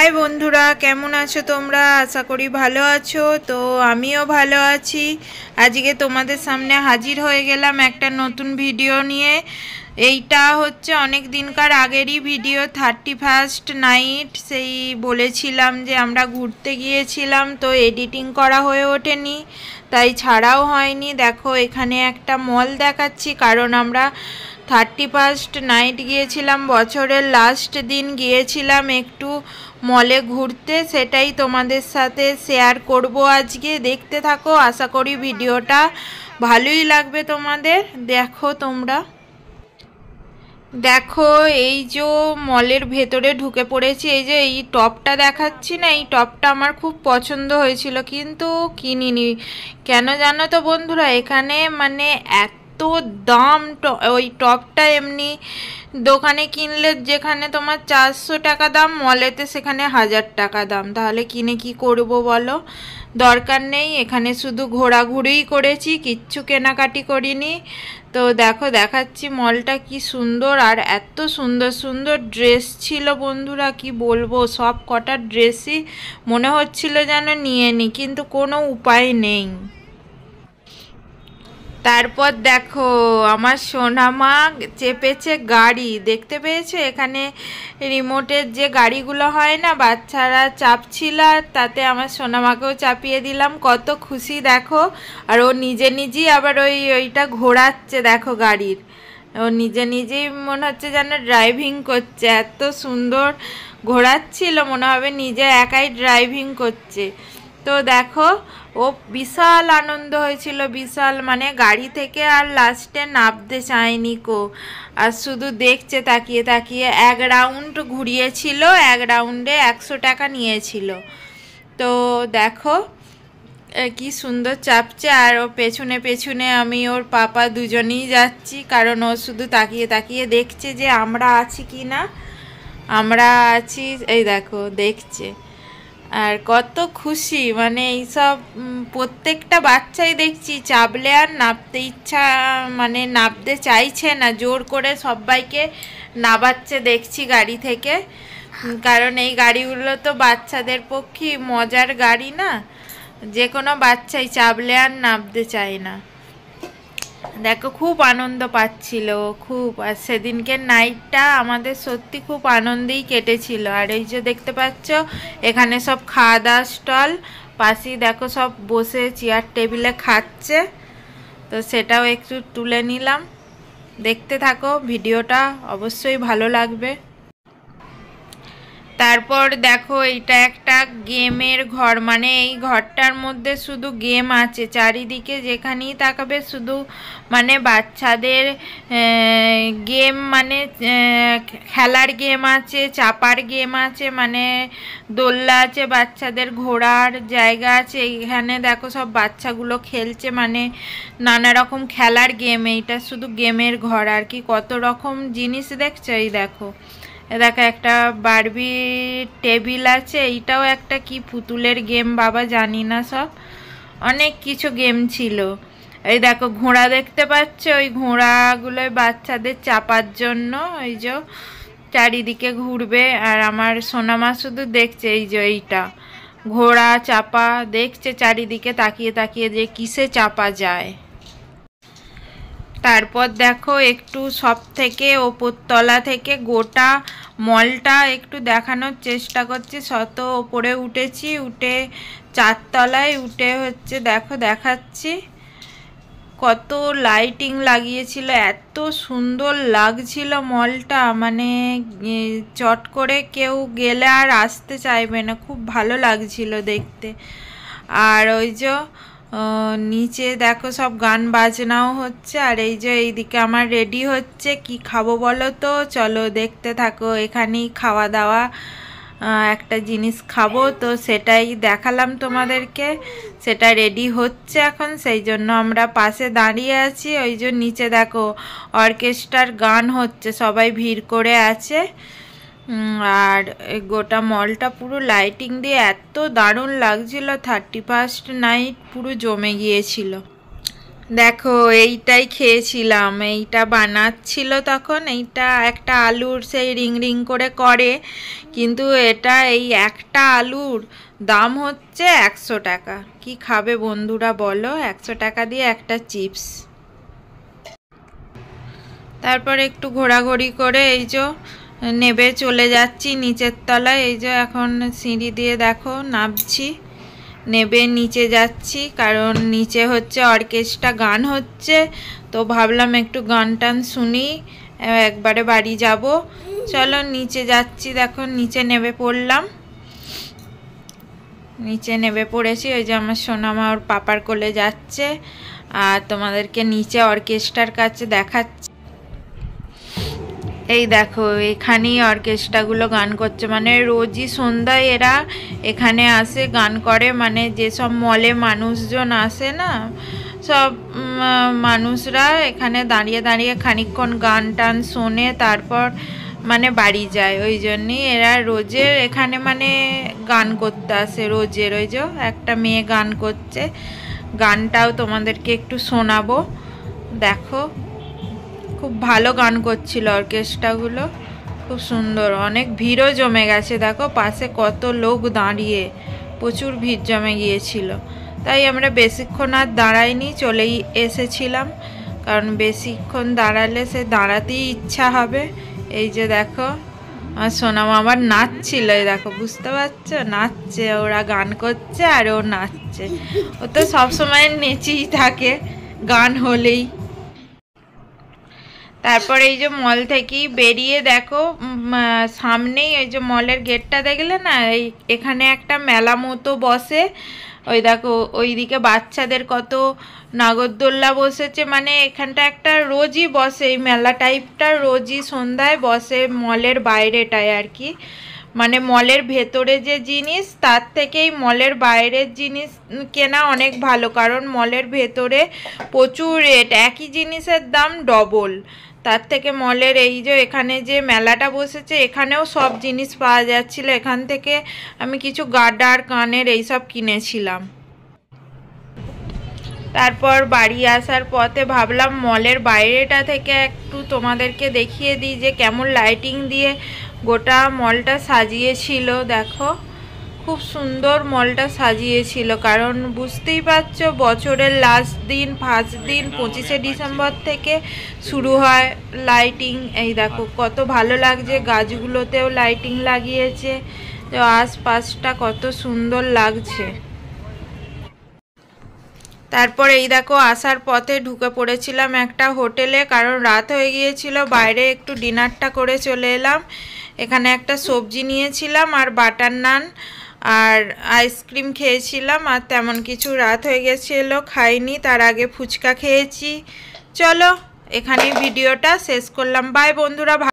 High বন্ধুরা, কেমন আছো তোমরা? আশা করি ভালো আছো। তো আমিও ভালো আছি। আজকে তোমাদের সামনে হাজির হয়ে গেলাম একটা নতুন ভিডিও নিয়ে। এইটা হচ্ছে অনেক দিনকার আগেরই ভিডিও, 31st নাইট। সেই বলেছিলাম যে আমরা ঘুরতে গিয়েছিলাম, তো এডিটিং করা হয়ে ওঠেনি, তাই ছাড়াও হয়নি। দেখো এখানে একটা মল দেখাচ্ছি, কারণ আমরা 31st নাইট গিয়েছিলাম, বছরের লাস্ট দিন গিয়েছিলাম একটু মলে ঘুরতে। সেটাই তোমাদের সাথে শেয়ার করব আজকে। দেখতে থাকো, আশা করি ভিডিওটা ভালোই লাগবে তোমাদের। দেখো তোমরা, দেখো এই যে মলের ভেতরে ঢুকে পড়েছি। এই যে এই টপটা দেখাচ্ছি না, এই টপটা আমার খুব পছন্দ হয়েছিল, কিন্তু কিনিনি। কেন জানো তো বন্ধুরা, এখানে মানে এত দাম। ওই টপটা এমনি দোকানে কিনলে যেখানে তোমার 400 টাকা দাম, মলেতে সেখানে 1000 টাকা দাম। তাহলে কিনে কি করব বলো? দরকার নেই। এখানে শুধু ঘোরাঘুরিই করেছি, কিচ্ছু কেনাকাটি করিনি। তো দেখো দেখাচ্ছি মলটা কি সুন্দর, আর এত সুন্দর সুন্দর ড্রেস ছিল বন্ধুরা, কি বলবো। সব কটা ড্রেসই মনে হচ্ছিল যেন নিয়ে নিই, কিন্তু কোনো উপায় নেই। তারপর দেখো আমার সোনামা চেপেছে গাড়ি, দেখতে পেয়েছো? এখানে রিমোটের যে গাড়িগুলো হয় না, বাচ্চারা চাপছিল, তাতে আমার সোনামাকেও চাপিয়ে দিলাম। কত খুশি দেখো। আর ও নিজে নিজেই আবার ওইটা ঘোরাচ্ছে, দেখো গাড়ির। ও নিজে নিজেই মনে হচ্ছে যেন ড্রাইভিং করছে, এত সুন্দর ঘোরাচ্ছিল, মনে হবে নিজে একাই ড্রাইভিং করছে। তো দেখো ও বিশাল আনন্দ হয়েছিল, বিশাল, মানে গাড়ি থেকে আর লাস্টে নামতে চায়নি কো, আর শুধু দেখছে তাকিয়ে তাকিয়ে। এক রাউন্ড ঘুরিয়েছিল, এক রাউন্ডে 100 টাকা নিয়েছিল। তো দেখো কি সুন্দর চাপছে, আর ও পেছনে পেছনে আমি ওর পাপা দুজনেই যাচ্ছি, কারণ ও শুধু তাকিয়ে তাকিয়ে দেখছে যে আমরা আছি কি না। আমরা আছি, এই দেখো দেখছে। আর কত খুশি, মানে এইসব প্রত্যেকটা বাচ্চাই দেখছি চাপলে আর নামতে ইচ্ছা, মানে নামতে চাইছে না, জোর করে সবাইকে নামাচ্ছে দেখছি গাড়ি থেকে। কারণ এই গাড়িগুলো তো বাচ্চাদের পক্ষে মজার গাড়ি না, যে কোনো বাচ্চাই চাপলে আর নামতে চায় না। দেখো খুব আনন্দ পাচ্ছিল খুব। আর সেদিনকে নাইটটা আমাদের সত্যি খুব আনন্দেই কেটেছিল। আর এই যে দেখতে পাচ্ছ এখানে সব খাওয়া দাওয়ার স্টল, পাশেই দেখো সব বসে চেয়ার টেবিলে খাচ্ছে। তো সেটাও একটু তুলে নিলাম। দেখতে থাকো ভিডিওটা, অবশ্যই ভালো লাগবে। তারপর দেখো এইটা একটা গেমের ঘর, মানে এই ঘরটার মধ্যে শুধু গেম আছে, চারিদিকে যেখানেই তাকাবে শুধু মানে বাচ্চাদের গেম, মানে খেলার গেম আছে, চাপার গেম আছে, মানে দোলনা আছে, বাচ্চাদের ঘোরার জায়গা আছে। এইখানে দেখো সব বাচ্চাগুলো খেলছে, মানে নানা রকম খেলার গেম। এইটা শুধু গেমের ঘর আর কি। কত রকম জিনিস দেখছো, এই দেখো। দেখো একটা বারবি টেবিল আছে, এইটাও একটা কি পুতুলের গেম বাবা, জানি না, সব অনেক কিছু গেম ছিল। এই দেখো ঘোড়া দেখতে পাচ্ছ, ওই ঘোড়াগুলোই বাচ্চাদের চাপার জন্য, এই যে চারিদিকে ঘুরবে। আর আমার সোনামা শুধু দেখছে, এই যে এইটা ঘোড়া চাপা দেখছে, চারিদিকে তাকিয়ে তাকিয়ে যে কিসে চাপা যায়। তারপর দেখো একটু সব থেকে ওপরতলা থেকে গোটা মলটা একটু দেখানোর চেষ্টা করছি। শত ওপরে উঠেছি, উঠে 4 তলায় উঠে হচ্ছে দেখো দেখাচ্ছি। কত লাইটিং লাগিয়েছিল, এত সুন্দর লাগছিল মলটা, মানে চট করে কেউ গেলে আর আসতে চাইবে না, খুব ভালো লাগছিল দেখতে। আর ওই যে নিচে দেখো সব গান বাজনাও হচ্ছে। আর এই যে এইদিকে আমার রেডি হচ্ছে, কি খাবো বলো তো, চলো দেখতে থাকো। এখানেই খাওয়া দাওয়া একটা জিনিস খাবো, তো সেটাই দেখালাম তোমাদেরকে। সেটা রেডি হচ্ছে এখন, সেই জন্য আমরা পাশে দাঁড়িয়ে আছি। ওই যে নিচে দেখো অর্কেস্ট্রার গান হচ্ছে, সবাই ভিড় করে আছে। আর গোটা মলটা পুরো লাইটিং দিয়ে এত দারুণ লাগছিল, 31st নাইট পুরো জমে গিয়েছিল। দেখো এইটাই খেয়েছিলাম, এইটা বানাচ্ছিল তখন। এইটা একটা আলুর সেই রিং রিং করে কিন্তু এটা এই একটা আলুর দাম হচ্ছে 100 টাকা। কি খাবে বন্ধুরা বলো 100 টাকা দিয়ে একটা চিপস? তারপর একটু ঘোরাঘুরি করে এই যে নেবে চলে যাচ্ছি নিচের তলায়। এই যে এখন সিঁড়ি দিয়ে দেখো নামছি, নেবে নিচে যাচ্ছি, কারণ নিচে হচ্ছে অর্কেস্ট্রা গান হচ্ছে। তো ভাবলাম একটু গান টান শুনি, একবারে বাড়ি যাব। চলো নিচে যাচ্ছি, দেখো নিচে নেমে পড়লাম। নিচে নেমে পড়েছি, ওই যে আমার সোনামা ওর পাপার কোলে যাচ্ছে, আর তোমাদেরকে নিচে অর্কেস্ট্রার কাছে দেখাচ্ছি। এই দেখো এখানেই অর্কেস্ট্রাগুলো গান করছে, মানে রোজই সন্ধ্যায় এরা এখানে আসে গান করে। মানে যেসব মলে মানুষজন আসে না, সব মানুষরা এখানে দাঁড়িয়ে দাঁড়িয়ে খানিকক্ষণ গান টান শোনে, তারপর মানে বাড়ি যায়। ওই জন্যই এরা রোজের এখানে মানে গান করতে আসে রোজের। ওই যে একটা মেয়ে গান করছে, গানটাও তোমাদেরকে একটু শোনাবো, দেখো। খুব ভালো গান করছিল অর্কেস্ট্রাগুলো, খুব সুন্দর। অনেক ভিড়ও জমে গেছে, দেখো পাশে কত লোক দাঁড়িয়ে, প্রচুর ভিড় জমে গিয়েছিল। তাই আমরা বেশিক্ষণ আর দাঁড়াইনি, চলেই এসেছিলাম, কারণ বেশিক্ষণ দাঁড়ালে সে দাঁড়াতেই ইচ্ছা হবে। এই যে দেখো আর সোনামা আবার নাচছিল, এই দেখো বুঝতে পারছো, নাচছে, ওরা গান করছে আর ও নাচছে। ও তো সবসময় নেচেই থাকে গান হলেই। তারপর এই যে মল থেকেই বেরিয়ে দেখো সামনেই ওই যে মলের গেটটা দেখলে না, এই এখানে একটা মেলা মতো বসে। ওই দেখো ওইদিকে বাচ্চাদের কত নাগরদোল্লা বসেছে, মানে এখানটা একটা রোজই বসে এই মেলা টাইপটা, রোজই সন্ধ্যায় বসে মলের বাইরেটায় আর কি। মানে মলের ভেতরে যে জিনিস তার থেকেই মলের বাইরের জিনিস কেনা অনেক ভালো, কারণ মলের ভেতরে প্রচুর রেট, একই জিনিসের দাম ডবল। তার থেকে মলের এই যে এখানে যে মেলাটা বসেছে এখানেও সব জিনিস পাওয়া যাচ্ছিল। এখান থেকে আমি কিছু গার্ডার কানের এইসব কিনেছিলাম। তারপর বাড়ি আসার পথে ভাবলাম মলের বাইরেটা থেকে একটু তোমাদেরকে দেখিয়ে দিই যে কেমন লাইটিং দিয়ে গোটা মলটা সাজিয়েছিল। দেখো খুব সুন্দর মলটা সাজিয়েছিল, কারণ বুঝতেই পারছো বছরের লাস্ট দিন, ফার্স্ট দিন 25শে ডিসেম্বর থেকে শুরু হয় লাইটিং। এই দেখো কত ভালো লাগছে, গাছগুলোতেও লাইটিং লাগিয়েছে, আশপাশটা কত সুন্দর লাগছে। তারপর এই দেখো আসার পথে ঢুকে পড়েছিলাম একটা হোটেলে, কারণ রাত হয়ে গিয়েছিল, বাইরে একটু ডিনারটা করে চলে এলাম। এখানে একটা সবজি নিয়েছিলাম আর বাটার নান আর আইসক্রিম খেয়েছিলাম, আর তেমন কিছু রাত হয়ে গেছিলো খাইনি। তার আগে ফুচকা খেয়েছি। চলো এখানেই ভিডিওটা শেষ করলাম, বাই বন্ধুরা।